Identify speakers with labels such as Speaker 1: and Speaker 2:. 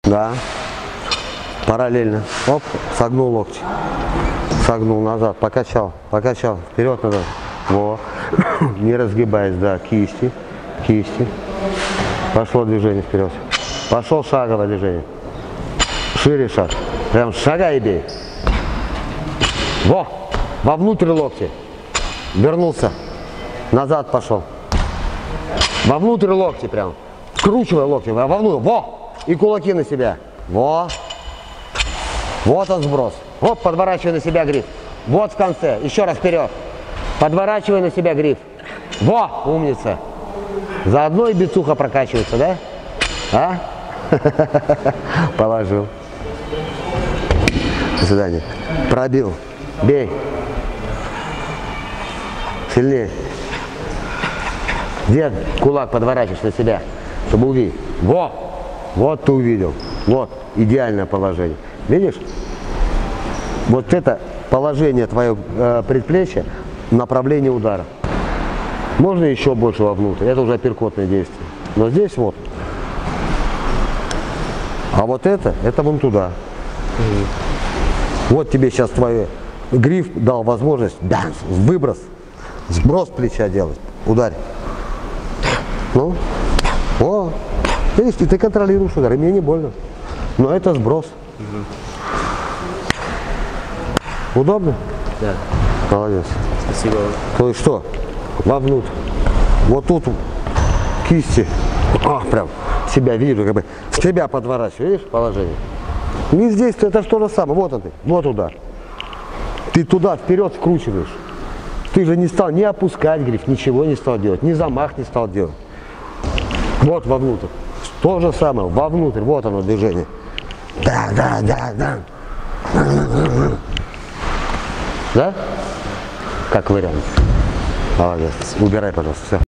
Speaker 1: Да. Параллельно. Оп, согнул локти. Согнул назад, покачал, покачал, вперед, назад. Во. Не разгибаясь, да, кисти, кисти. Пошло движение вперед. Пошел шаговое движение. Шире шаг. Прям шагай и бей. Во! Вовнутрь локти. Вернулся. Назад пошел. Вовнутрь локти прям. Вкручивай локти. Вовнутрь. Во! И кулаки на себя. Во! Вот он сброс. Оп, подворачивай на себя гриф. Вот в конце. Еще раз вперед. Подворачивай на себя гриф. Во! Умница. Заодно и бицуха прокачивается, да? А? Положил. До свидания. Пробил. Бей. Сильнее. Где кулак подворачиваешь на себя, чтобы увидеть? Во! Вот ты увидел. Вот. Идеальное положение. Видишь? Вот это положение твоего предплечья, направление удара. Можно еще больше вовнутрь. Это уже апперкотное действие. Но здесь вот. А вот это вон туда. Вот тебе сейчас твой гриф дал возможность выброс, сброс плеча делать. Ударь. Ну, о, видишь, ты контролируешь удар, и мне не больно. Но это сброс. Удобно?
Speaker 2: Да.
Speaker 1: Молодец.
Speaker 2: Спасибо.
Speaker 1: То есть что? Вовнутрь. Вот тут кисти. Прям себя вижу, как бы себя подворачиваю, видишь, положение. И здесь это что же самое. Вот он ты, вот удар. Ты туда вперед вкручиваешь. Ты же не стал ни опускать гриф, ничего не стал делать, ни замах не стал делать. Вот вовнутрь. То же самое, вовнутрь, вот оно движение. Да. Да? Как вариант. Молодец. Убирай, пожалуйста, все.